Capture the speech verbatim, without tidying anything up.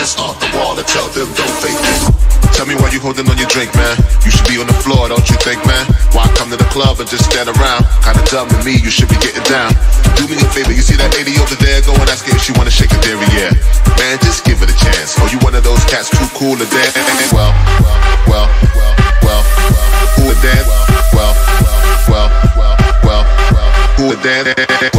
hands off the wall and tell them don't fake it. Tell me why you holding on your drink, man. You should be on the floor, don't you think, man? Why come to the club and just stand around? Kinda dumb to me, you should be getting down. Do me a favor, you see that lady over there? Go and ask her if she wanna shake a derriere. Man, just give it a chance. Oh, you one of those cats too cool to dance? Well, well, well, well, who would dance? Well, well, well, well, who would dance?